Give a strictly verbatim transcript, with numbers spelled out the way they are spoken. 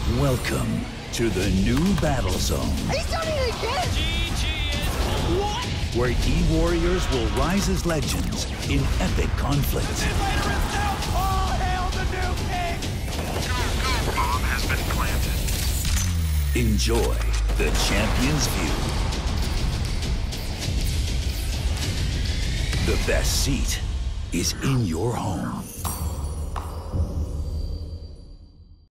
Welcome to the new battle zone. He's done it again! G G What? Where E-Warriors will rise as legends in epic conflict. All hail the new king! Bomb has been planted. Enjoy the champion's view. The best seat is in your home.